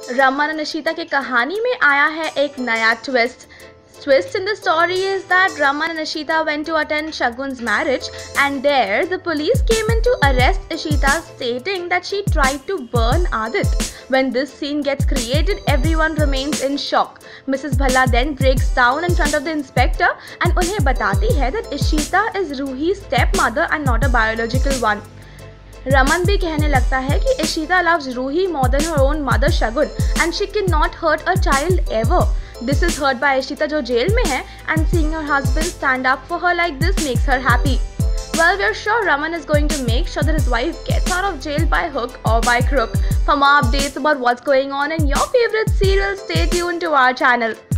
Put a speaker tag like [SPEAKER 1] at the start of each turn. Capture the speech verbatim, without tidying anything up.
[SPEAKER 1] रमन और इशिता की कहानी में आया है एक नया twist. Twist in the story is that Raman and Ishita went to attend Shagun's marriage, and there the police came in to arrest Ishita, stating that she tried to burn Adit. When this scene gets created, everyone remains in shock. Missus Bhalla then breaks down in front of the inspector and उन्हें बताती है that Ishita is Ruhi's stepmother and not a biological one. Raman भी कहने लगता है कि Ishita loves Ruhi more than her own mother Shagun and she cannot hurt a child ever. This is heard by Ishita जो jail में है, and seeing her husband stand up for her like this makes her happy. Well, we're sure Raman is going to make sure that his wife gets out of jail by hook or by crook. For more updates about what's going on in your favorite serial, stay tuned to our channel.